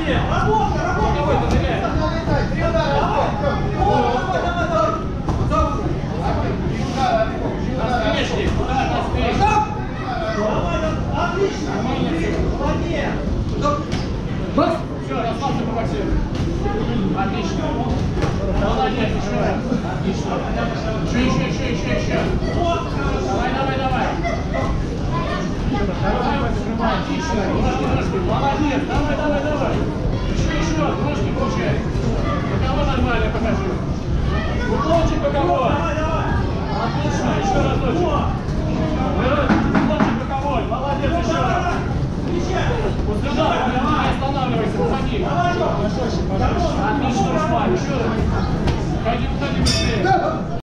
Все, расслабься, Максим. Отлично. Молодец, еще раз. Отлично. Еще. Давай. Отлично. Ножки. Молодец. Давай. Еще. Ножки получай. Боковой нормально покажи. Уклончик боковой. Отлично. Еще разочек. Уклончик боковой. Молодец, еще раз. Удержал, не останавливайся, уходи. Отлично, Руслан, еще раз. Ходи быстрее.